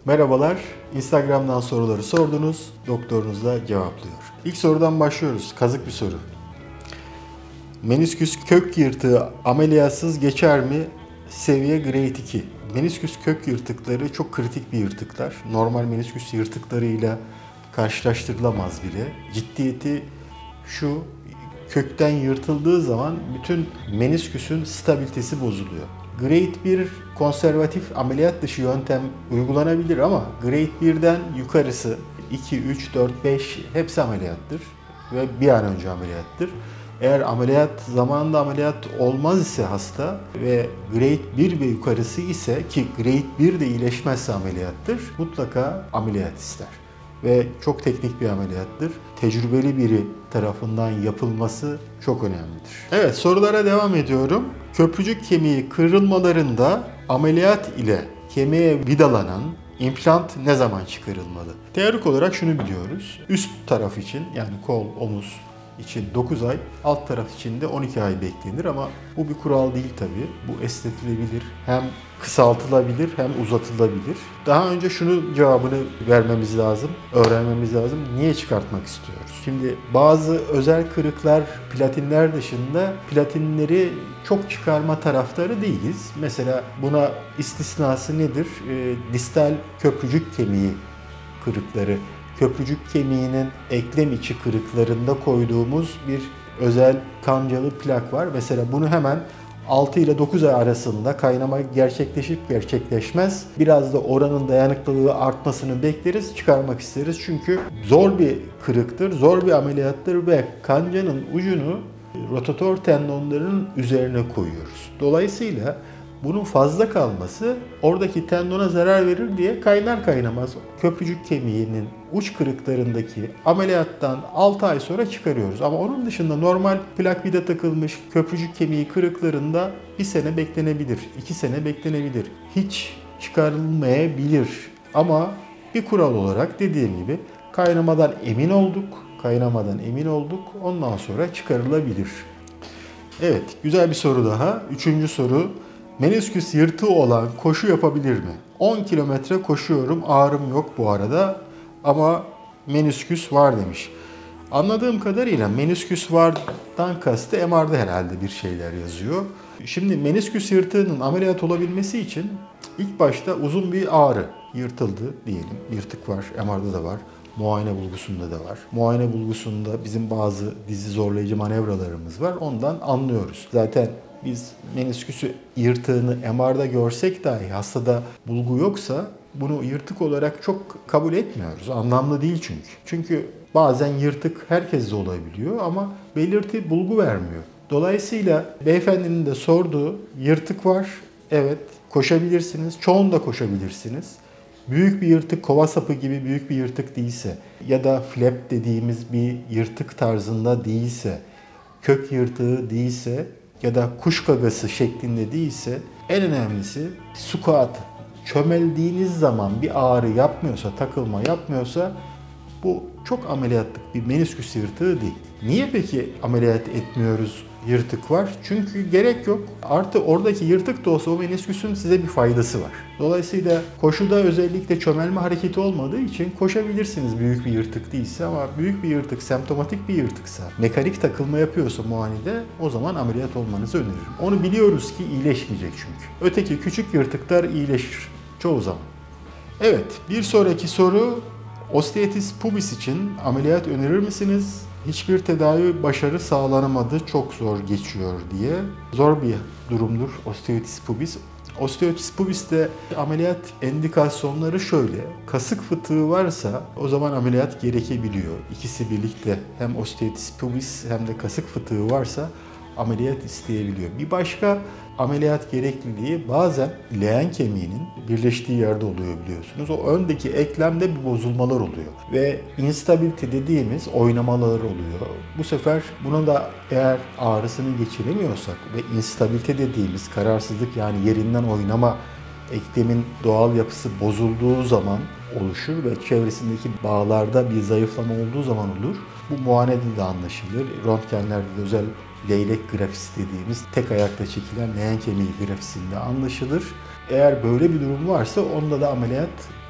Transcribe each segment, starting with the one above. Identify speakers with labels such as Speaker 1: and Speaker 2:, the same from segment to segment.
Speaker 1: Merhabalar, Instagram'dan soruları sordunuz, doktorunuz da cevaplıyor. İlk sorudan başlıyoruz, kazık bir soru. Menisküs kök yırtığı ameliyatsız geçer mi? Seviye grade 2. Menisküs kök yırtıkları çok kritik bir yırtıklar. Normal menisküs yırtıklarıyla karşılaştırılamaz bile. Ciddiyeti şu, kökten yırtıldığı zaman bütün menisküsün stabilitesi bozuluyor. Grade 1 konservatif ameliyat dışı yöntem uygulanabilir ama Grade 1'den yukarısı 2, 3, 4, 5 hepsi ameliyattır ve bir an önce ameliyattır. Eğer ameliyat zamanında ameliyat olmaz ise hasta ve Grade 1 ve yukarısı ise ki Grade 1 de iyileşmezse ameliyattır, mutlaka ameliyat ister. Ve çok teknik bir ameliyattır. Tecrübeli biri tarafından yapılması çok önemlidir. Evet, sorulara devam ediyorum. Köprücük kemiği kırılmalarında ameliyat ile kemiğe vidalanan implant ne zaman çıkarılmalı? Teorik olarak şunu biliyoruz. Üst taraf için yani kol, omuz için 9 ay, alt taraf için de 12 ay beklenir ama bu bir kural değil tabii. Bu esnetilebilir. Hem kısaltılabilir hem uzatılabilir. Daha önce şunun cevabını vermemiz lazım, öğrenmemiz lazım. Niye çıkartmak istiyoruz? Şimdi bazı özel kırıklar, platinler dışında platinleri çok çıkarma taraftarı değiliz. Mesela buna istisnası nedir? Distal köprücük kemiği kırıkları. Köprücük kemiğinin eklem içi kırıklarında koyduğumuz bir özel kancalı plak var. Mesela bunu hemen 6 ile 9 ay arasında kaynama gerçekleşip gerçekleşmez. Biraz da oranın dayanıklılığı artmasını bekleriz, çıkarmak isteriz. Çünkü zor bir kırıktır, zor bir ameliyattır ve kancanın ucunu rotator tendonlarının üzerine koyuyoruz. Dolayısıyla bunun fazla kalması oradaki tendona zarar verir diye kaynar kaynamaz köprücük kemiğinin uç kırıklarındaki ameliyattan 6 ay sonra çıkarıyoruz. Ama onun dışında normal plak vida takılmış köprücük kemiği kırıklarında 1 sene beklenebilir, 2 sene beklenebilir. Hiç çıkarılmayabilir. Ama bir kural olarak dediğim gibi kaynamadan emin olduk, ondan sonra çıkarılabilir. Evet, güzel bir soru daha. 3. soru. Menisküs yırtığı olan koşu yapabilir mi? 10 kilometre koşuyorum, ağrım yok bu arada ama menisküs var demiş. Anladığım kadarıyla menisküs vardan kastı MR'da herhalde bir şeyler yazıyor. Şimdi menisküs yırtığının ameliyat olabilmesi için ilk başta uzun bir ağrı, yırtıldı diyelim. Yırtık var, MR'da da var. Muayene bulgusunda da var. Muayene bulgusunda bizim bazı dizi zorlayıcı manevralarımız var. Ondan anlıyoruz. Zaten biz menisküsü yırtığını MR'da görsek dahi hastada bulgu yoksa bunu yırtık olarak çok kabul etmiyoruz. Anlamlı değil çünkü. Çünkü bazen yırtık herkeste olabiliyor ama belirti bulgu vermiyor. Dolayısıyla beyefendinin de sorduğu yırtık var. Evet, koşabilirsiniz. Çoğunda koşabilirsiniz. Büyük bir yırtık, kova sapı gibi büyük bir yırtık değilse ya da flap dediğimiz bir yırtık tarzında değilse, kök yırtığı değilse ya da kuş gagası şeklinde değilse en önemlisi squat. Çömeldiğiniz zaman bir ağrı yapmıyorsa, takılma yapmıyorsa bu çok ameliyatlık bir menisküs yırtığı değil. Niye peki ameliyat etmiyoruz? Yırtık var. Çünkü gerek yok. Artı oradaki yırtık da olsa o menisküsün size bir faydası var. Dolayısıyla koşuda özellikle çömelme hareketi olmadığı için koşabilirsiniz büyük bir yırtık değilse ama büyük bir yırtık, semptomatik bir yırtıksa, mekanik takılma yapıyorsa muayenede o zaman ameliyat olmanızı öneririm. Onu biliyoruz ki iyileşmeyecek çünkü. Öteki küçük yırtıklar iyileşir çoğu zaman. Evet, bir sonraki soru osteotis pubis için ameliyat önerir misiniz? Hiçbir tedavi başarı sağlanamadı, çok zor geçiyor diye. Zor bir durumdur osteotis pubis. Osteotis pubis'te ameliyat endikasyonları şöyle. Kasık fıtığı varsa o zaman ameliyat gerekebiliyor. İkisi birlikte hem osteotis pubis hem de kasık fıtığı varsa ameliyat isteyebiliyor. Bir başka ameliyat gerekliliği bazen leğen kemiğinin birleştiği yerde oluyor biliyorsunuz. O öndeki eklemde bir bozulmalar oluyor. Ve instabilite dediğimiz oynamalar oluyor. Bu sefer buna da eğer ağrısını geçiremiyorsak ve instabilite dediğimiz kararsızlık yani yerinden oynama eklemin doğal yapısı bozulduğu zaman oluşur ve çevresindeki bağlarda bir zayıflama olduğu zaman olur. Bu muayenede de anlaşılır. Röntgenlerde de özel leylek grafisi dediğimiz tek ayakta çekilen leğen kemiği grafisinde anlaşılır. Eğer böyle bir durum varsa onda da ameliyat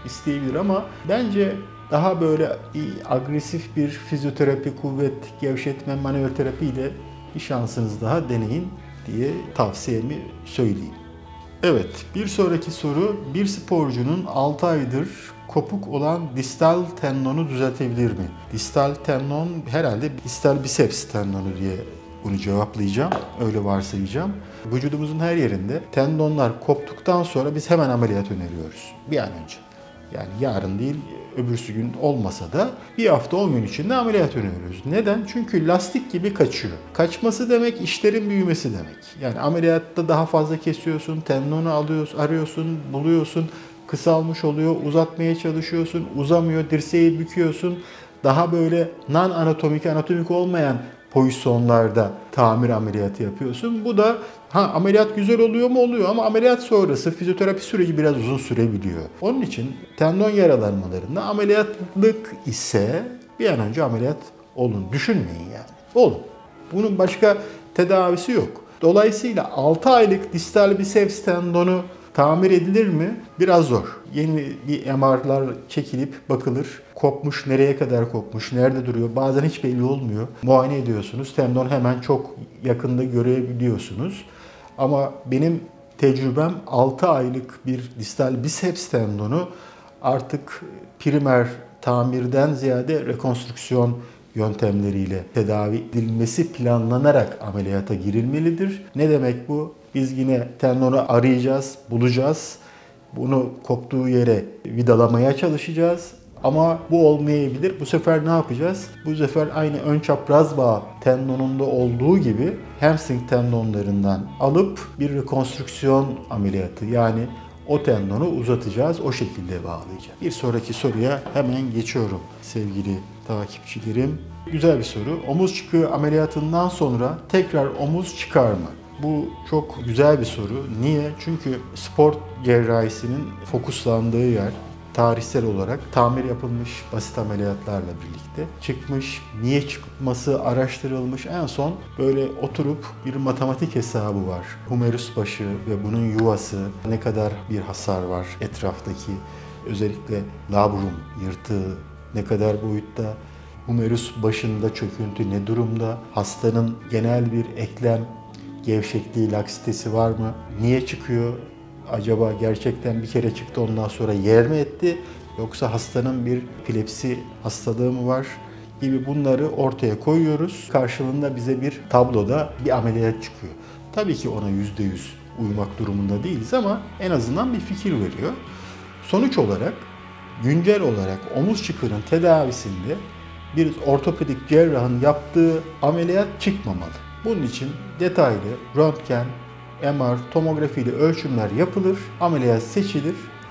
Speaker 1: isteyebilir ama bence daha böyle agresif bir fizyoterapi, kuvvet, gevşetme, manuel terapiyle bir şansınız daha deneyin diye tavsiyemi söyleyeyim. Evet, bir sonraki soru, bir sporcunun 6 aydır kopuk olan distal tendonu düzeltebilir mi? Distal tendon herhalde distal biceps tendonu diye bunu cevaplayacağım. Öyle varsayacağım. Vücudumuzun her yerinde tendonlar koptuktan sonra biz hemen ameliyat öneriyoruz. Bir an önce. Yani yarın değil, öbürsü gün olmasa da bir hafta 10 gün içinde ameliyat öneriyoruz. Neden? Çünkü lastik gibi kaçıyor. Kaçması demek işlerin büyümesi demek. Yani ameliyatta daha fazla kesiyorsun, tendonu alıyorsun, arıyorsun, buluyorsun, kısalmış oluyor, uzatmaya çalışıyorsun, uzamıyor, dirseği büküyorsun. Daha böyle anatomik olmayan pozisyonlarda tamir ameliyatı yapıyorsun. Bu da ameliyat güzel oluyor mu? Oluyor ama ameliyat sonrası fizyoterapi süreci biraz uzun sürebiliyor. Onun için tendon yaralanmalarında ameliyatlık ise bir an önce ameliyat olun. Düşünmeyin yani. Olun. Bunun başka tedavisi yok. Dolayısıyla 6 aylık distal biceps tendonu tamir edilir mi? Biraz zor. Yeni bir MR'lar çekilip bakılır. Kopmuş, nereye kadar kopmuş, nerede duruyor? Bazen hiç belli olmuyor. Muayene ediyorsunuz. Tendon hemen çok yakında görebiliyorsunuz. Ama benim tecrübem 6 aylık bir distal biceps tendonu artık primer tamirden ziyade rekonstrüksiyon yöntemleriyle tedavi edilmesi planlanarak ameliyata girilmelidir. Ne demek bu? Biz yine tendonu arayacağız, bulacağız. Bunu koptuğu yere vidalamaya çalışacağız. Ama bu olmayabilir. Bu sefer ne yapacağız? Bu sefer aynı ön çapraz bağ tendonunda olduğu gibi hamstring tendonlarından alıp bir rekonstrüksiyon ameliyatı, yani o tendonu uzatacağız, o şekilde bağlayacağız. Bir sonraki soruya hemen geçiyorum sevgili takipçilerim. Güzel bir soru. Omuz çıkığı ameliyatından sonra tekrar omuz çıkar mı? Bu çok güzel bir soru. Niye? Çünkü spor cerrahisinin fokuslandığı yer tarihsel olarak tamir yapılmış basit ameliyatlarla birlikte çıkmış. Niye çıkması araştırılmış. En son böyle oturup bir matematik hesabı var. Humerus başı ve bunun yuvası, ne kadar bir hasar var etraftaki, özellikle labrum yırtığı ne kadar boyutta, humerus başında çöküntü ne durumda, hastanın genel bir eklem gevşekliği, laksitesi var mı? Niye çıkıyor? Acaba gerçekten bir kere çıktı ondan sonra yer mi etti? Yoksa hastanın bir epilepsi hastalığı mı var? Gibi bunları ortaya koyuyoruz. Karşılığında bize bir tabloda bir ameliyat çıkıyor. Tabii ki ona %100 uymak durumunda değiliz ama en azından bir fikir veriyor. Sonuç olarak, güncel olarak omuz çıkığının tedavisinde bir ortopedik cerrahın yaptığı ameliyat çıkmamalı. Bunun için detaylı röntgen, MR, tomografi ile ölçümler yapılır, ameliyat seçilir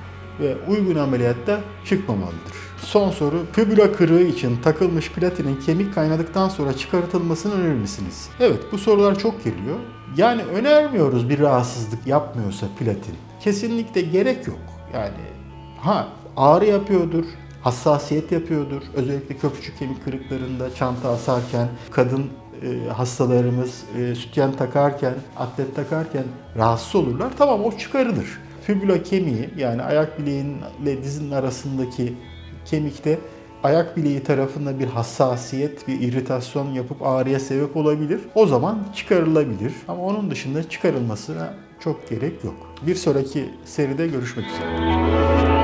Speaker 1: ve uygun ameliyatta çıkmamalıdır. Son soru, fibula kırığı için takılmış platinin kemik kaynadıktan sonra çıkartılmasını önerir misiniz? Evet, bu sorular çok geliyor. Yani önermiyoruz bir rahatsızlık yapmıyorsa platin. Kesinlikle gerek yok. Yani ağrı yapıyordur, hassasiyet yapıyordur. Özellikle köprücük kemik kırıklarında çanta asarken, kadın hastalarımız sütyen takarken, atlet takarken rahatsız olurlar. Tamam, o çıkarılır. Fibula kemiği, yani ayak bileğinle dizinin arasındaki kemikte ayak bileği tarafında bir hassasiyet, bir iritasyon yapıp ağrıya sebep olabilir. O zaman çıkarılabilir. Ama onun dışında çıkarılmasına çok gerek yok. Bir sonraki seride görüşmek üzere.